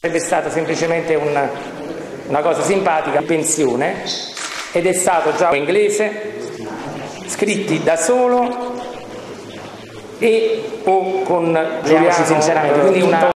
Sarebbe stata semplicemente una cosa simpatica, pensione, ed è stato già in inglese, scritti da solo e o con Giuliano, sinceramente, quindi una